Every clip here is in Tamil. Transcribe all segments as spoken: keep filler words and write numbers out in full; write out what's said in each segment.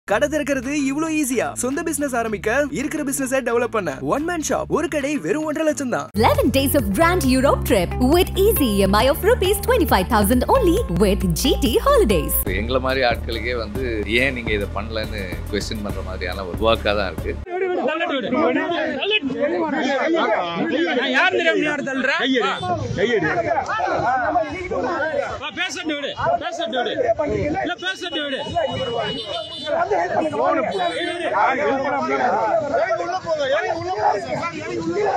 கடை திறக்கிறது இவ்ளோ ஈஸியா? சொந்த பிசினஸ் ஆரம்பிக்க, இருக்கிற பிசினஸை டெவலப் பண்ண ஒன் மேன் ஷாப். ஒரு கடை வெறும் ஒன்றரை லட்சம் தான். eleven days of Grand Europe trip with easy E M I of rupees twenty-five thousand only with G T Holidays. எங்கள மாதிரி ஆட்களுக்கே வந்து ஏன் நீங்க இத பண்ணலன்னு क्वेश्चन பண்ற மாதிரியான ஒரு வாக்கா தான் இருக்கு. நான் யார் தெரியும் நீ யார் தள்ளுற? கையெடு கையெடு வா பேசட்டு விடு பேசட்டு விடு இல்ல பேசட்டு விடு போன் உள்ள போங்க ஏய் உள்ள போங்க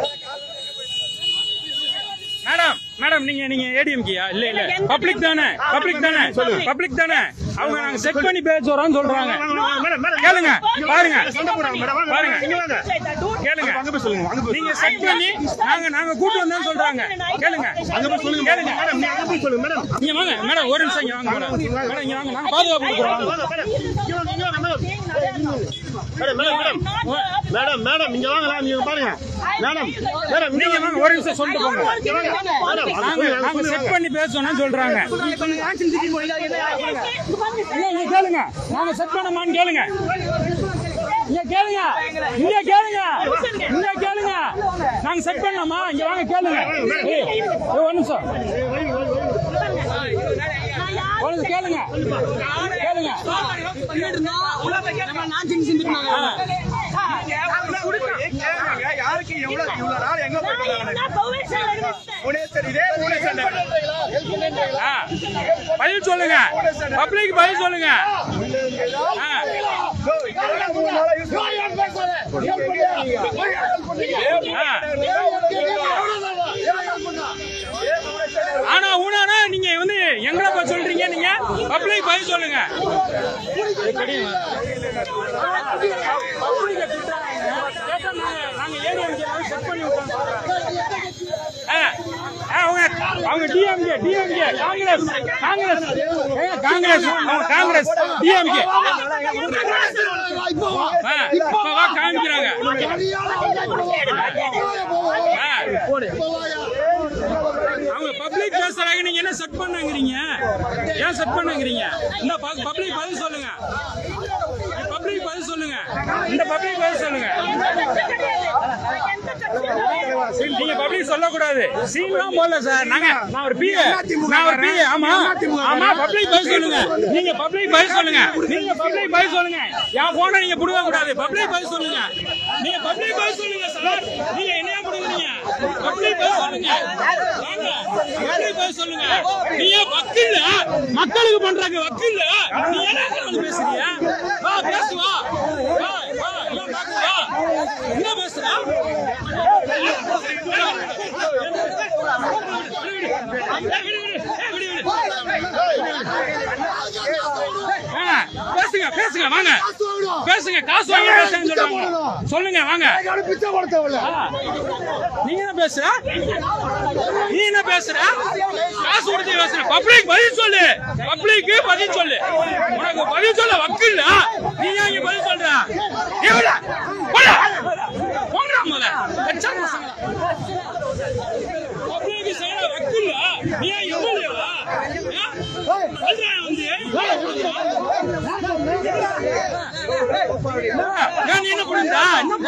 மேடம் மேடம் நீங்க நீங்க ஏடிஎம்கியா இல்ல இல்ல பப்ளிக் தானே பப்ளிக் தானே பப்ளிக் தானே அவங்க நாங்க செக் பண்ணி பேச வரோம்னு சொல்றாங்க. கேளுங்க பாருங்க பாருங்க கேளுங்க நீங்க செக் பண்ணி நாங்க நாங்க கூட்டி வந்தோம்னு சொல்றாங்க. கேளுங்க அங்க போய் சொல்லுங்க கேளுங்க மேடம் நீங்க அங்க போய் சொல்லுங்க மேடம் நீங்க வாங்க மேடம் ஒரு நிமிஷம் இங்க வாங்க மேடம் மேடம் இங்க வாங்க நாங்க பாதுகாப்பு கொடுக்குறோம். மேடம் மேடம் மேடம் மேடம் இங்க வாங்க நீங்க பாருங்க மேடம் மேடம் நீங்க வாங்க ஒரு நிமிஷம் சொல்லிட்டு போங்க. நாங்க செக் பண்ணி பேசணும்னு சொல்றாங்க. கேளுங்க நாங்க செக் பண்ணமான்னு கேளுங்க இங்க கேளுங்க இங்க கேளுங்க இங்க கேளுங்க நாங்க செக் பண்ணலாமா இங்க வாங்க கேளுங்க ஒரு நிமிஷம் ஒரு கேளுங்க கேளுங்க யாருக்கு எவ்வளவு இவ்வளவு நாள் எங்க பதில் சொல்லுங்க பப்ளிக் பதில் சொல்லுங்க. ஆனா ஊனா நீங்க வந்து எங்களை பத்தி சொல்றீங்க நீங்க பப்ளிக் பதில் சொல்லுங்க. நாங்க ஏரியா செக் பண்ணி அவங்க டிஎம்கே டிஎம்கே காங்கிரஸ் காங்கிரஸ் காங்கிரஸ் காங்கிரஸ் டிஎம்கே இப்ப காமிக்கிறாங்க. அவங்க பப்ளிக் பேசுறாங்க நீங்க என்ன செட் பண்ணாங்கறீங்க ஏன் செட் பண்ணாங்கறீங்க இந்த பப்ளிக் பதில் சொல்லுங்க பப்ளிக் பதில் சொல்லுங்க இந்த பப்ளிக் பதில் சொல்லுங்க. நீங்க பப்ளிக் சொல்ல கூடாது சீன்லாம் போடல சார். நாங்க நான் ஒரு பிஏ நான் ஒரு பிஏ ஆமா ஆமா பப்ளிக் பதில் சொல்லுங்க நீங்க பப்ளிக் பதில் சொல்லுங்க நீங்க பப்ளிக் பதில் சொல்லுங்க. என் போனை நீங்க புடுங்க கூடாது பப்ளிக் பதில் சொல்லுங்க நீங்க பப்ளிக் பதில் சொல்லுங்க சார். நீங்க என்னையா புடுங்குறீங்க பப்ளிக் பதில் சொல்லுங்க வாங்க பப்ளிக் பதில் சொல்லுங்க. நீங்க வக்கீல் மக்களுக்கு பண்றாங்க வக்கீல் நீ என்ன வந்து பேசுறீங்க வா பேசு வா வா வா எல்லாம் பாக்கு வா என்ன பேசுறா பேசுங்க பேசுங்க வாங்க பேசுங்க காசு வாங்கி பேசுங்க சொல்றாங்க சொல்லுங்க வாங்க நீங்க என்ன பேசுற நீ என்ன பேசுற காசு கொடுத்து பேசுற பப்ளிக் பதில் சொல்லு பப்ளிக் பதில் சொல்லு உனக்கு பதில் சொல்ல வக்கீல் நீ ஏன் இங்க பதில் சொல்ற பப்ளிக் செய்யற வக்கீல் நீ ஏன் எவ்வளவா நீ என்ன பண்ணுறா இன்னும்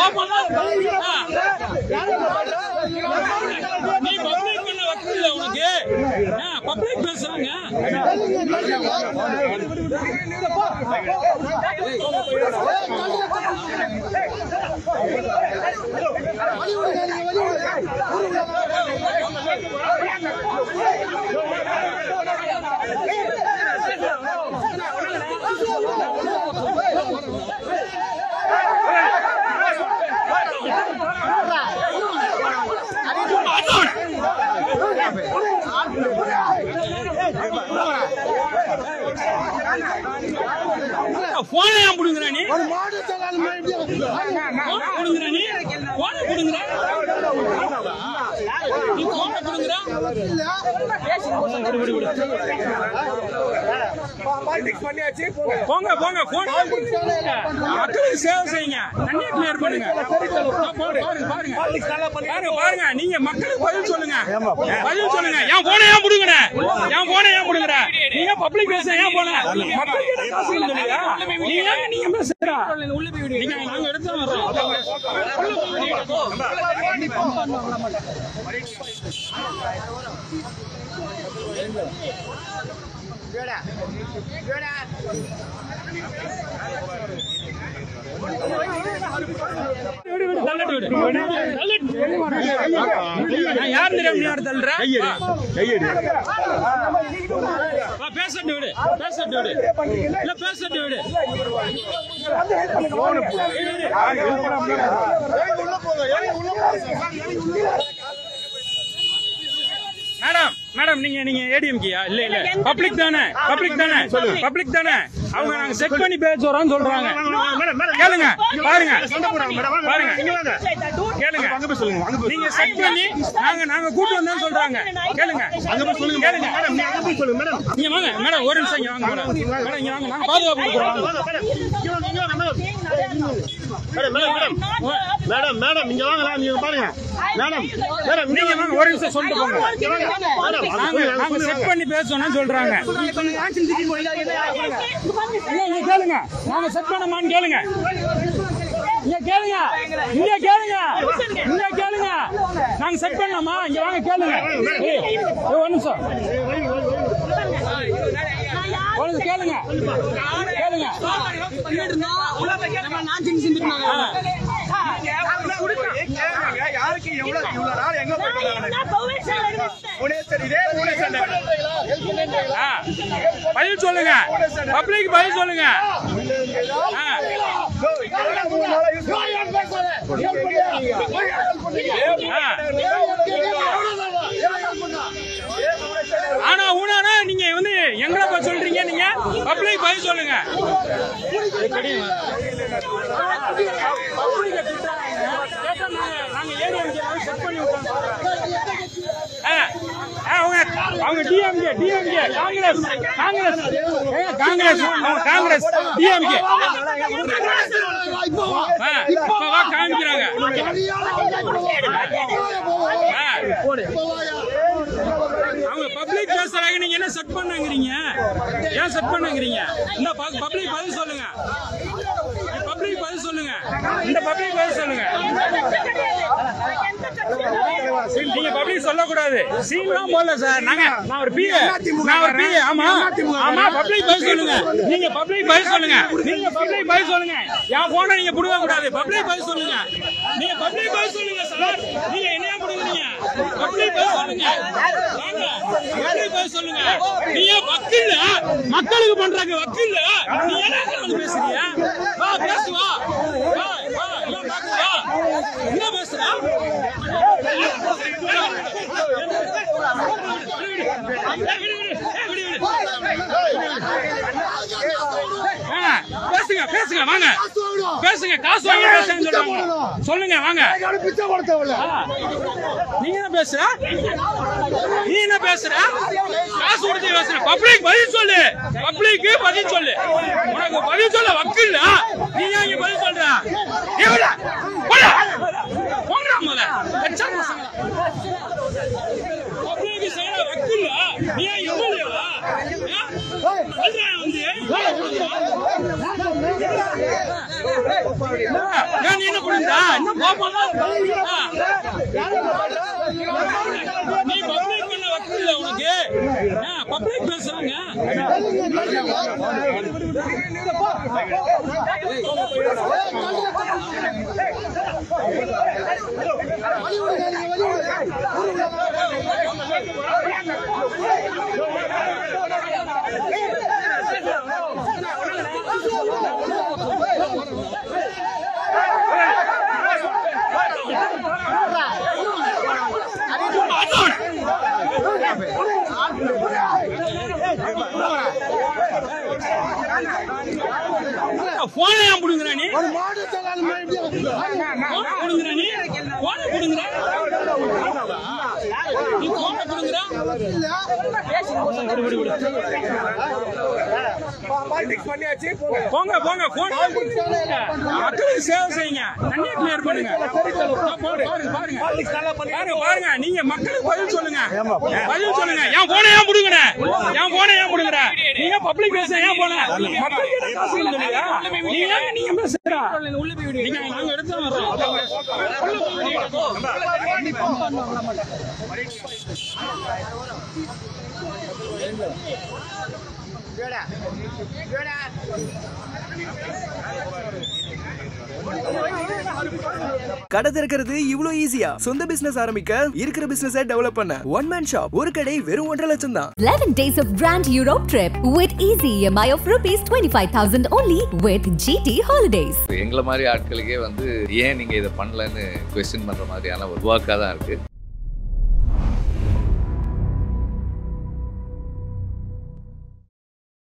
நீ பப்ளிக் பண்ண வக்கீல் உனக்கு பப்ளிக் பேசுறாங்க. போனை ஏன் புடுங்குற நீ புடுங்குற நீ போனை புடுங்குற நீ போனை புடுங்குற போங்க போங்க போன் மக்களுக்கு சேவை செய்யுங்க. தண்ணியை கிளியர் பண்ணுங்க. பாருங்க பாருங்க பாருங்க நீங்க மக்களுக்கு பதில் சொல்லுங்க. பதில் சொல்லுங்க. என் போன ஏன் புடுங்கற? என் போன ஏன் புடுங்கற? நீங்க பப்ளிக் பேச ஏன் போன? மக்களுக்கு காசு இல்லையா? நீங்க நீங்க பேசுறா. நீங்க நாங்க எடுத்து வரோம். Joda. Joda. யார் தெரியாம தள்ளுற? பேசட்டு விடு பேசட்டு விடு இல்ல பேசட்டு விடு. மேடம் மேடம் நீங்க நீங்க ஏடிஎம்கியா? இல்ல இல்ல பப்ளிக் தானே பப்ளிக் தானே பப்ளிக் தானே. அவங்க நாங்க செக் பண்ணி பேசுறோம்னு சொல்றாங்க. கேளுங்க பாருங்க பாருங்க கேளுங்க. நீங்க செக் பண்ணி நாங்க நாங்க கூட்டு வந்தோம்னு சொல்றாங்க. கேளுங்க கேளுங்க. நீங்க வாங்க மேடம் ஒரு நிமிஷம் இங்க வாங்க மேடம். மேடம் இங்க வாங்க. நாங்க பாதுகாப்பு கொடுக்குறோம். மேடம் மேடம் இங்க வாங்க. நீங்க பாருங்க மேடம் மேடம் நீங்க வாங்க ஒரு நிமிஷம் சொல்லிட்டு போங்க. நாங்க நாங்க செக் பண்ணி பேசணும்னு சொல்றாங்க. இங்க கேளுங்க. நாங்க செக் பண்ணமான்னு கேளுங்க. இங்க கேளுங்க. இங்க கேளுங்க. இங்க கேளுங்க. நாங்க செக் பண்ணலாமா? இங்க வாங்க கேளுங்க. ஒரு நிமிஷம் ஒரு கேளுங்க கேளுங்க. யாருக்கு எவ்வளவு இவ்வளவு நாள் எங்க பதில் சொல்லுங்க. பப்ளிக் பதில் சொல்லுங்க. ஆனா ஊனா நீங்க வந்து எங்களை பதில் சொல்றீங்க. நீங்க பப்ளிக் பதில் சொல்லுங்க. நாங்க ஏடிஎம்கே செக் பண்ணி விட்டோம். அவங்க டிஎம்கே டிஎம்கே காங்கிரஸ் காங்கிரஸ் காங்கிரஸ் காங்கிரஸ் டிஎம்கே இப்பவா காமிக்கிறாங்க. அவங்க பப்ளிக் பேசுறாங்க. நீங்க என்ன செட் பண்ணுங்கிறீங்க? ஏன் செட் பண்ணுங்கிறீங்க? இந்த பப்ளிக் பதில் சொல்லுங்க. பப்ளிக் பதில் சொல்லுங்க. இந்த பப்ளிக் பதில் சொல்லுங்க. நீங்க பப்ளிக் சொல்லக்கூடாது. சீன்லாம் போடல சார். நாங்க நான் ஒரு பிஏ நான் ஒரு பிஏ ஆமா ஆமா பப்ளிக் பதில் சொல்லுங்க. நீங்க பப்ளிக் பதில் சொல்லுங்க. நீங்க பப்ளிக் பதில் சொல்லுங்க. என் போனை நீங்க புடுங்க கூடாது. பப்ளிக் பதில் சொல்லுங்க. நீங்க பப்ளிக் பதில் சொல்லுங்க சார். நீங்க என்னையா புடுங்குறீங்க? பப்ளிக் பதில் சொல்லுங்க. பப்ளிக் பதில் சொல்லுங்க. நீங்க வக்கீல் மக்களுக்கு பண்றாங்க. வக்கீல் நீ என்ன பேசுறீங்க? வா பேசு வா வா வா எல்லாம் பாக்கு வா. என்ன பேசுறா? பேசுங்க பேசுங்க வாங்க பேசுங்க. காசு வாங்கி பேசுங்க சொல்றாங்க. சொல்லுங்க வாங்க. நீங்க என்ன பேசுற? நீ என்ன பேசுற? காசு கொடுத்து பேசுற. பப்ளிக் பதில் சொல்லு. பப்ளிக் பதில் சொல்லு. உனக்கு பதில் சொல்ல வக்கீல் நீ ஏன் இங்க பதில் சொல்ற? பப்ளிக் செய்யற வக்கீல் நீ ஏன் எம்எல்ஏவா? நீ என்ன பண்ணுறா? நீ பப்ளிக் பண்ண வக்கீல் உனக்கு பப்ளிக் பேசுறாங்க. போன ஏன் புடுங்குற நீ? புடுங்குற நீ போன புடுங்குற நீ போன புடுங்குற போங்க போங்க மக்களுக்கு சேவை செய்யுங்க. தண்ணியை கிளியர் பண்ணுங்க. பாருங்க பாருங்க நீங்க மக்களுக்கு பதில் சொல்லுங்க. பதில் சொல்லுங்க. என் போன ஏன் முடுங்கற? என் போன ஏன் முடுங்கற? நீங்க பப்ளிக் பேச ஏன் போன? மக்களுக்கு காசு சொல்லுங்க. நீங்க நீங்க பேசுறா. நீங்க நாங்க எடுத்து வரோம். கடை திறக்கிறது இவ்ளோ ஈஸியா? சொந்த பிசினஸ் ஆரம்பிக்க, இருக்கிற பிசினஸை டெவலப் பண்ண ஒன் மேன் ஷாப். ஒரு கடை வெறும் ஒன்றரை லட்சம் தான். eleven days of grand Europe trip with easy E M I of rupees twenty-five thousand only with G T Holidays. எங்களை மாதிரி ஆட்களுக்கே வந்து ஏன் நீங்க இதை பண்ணலன்னு கொஸ்டின் பண்ற மாதிரியான ஒரு ஒர்க்காக தான் இருக்கு.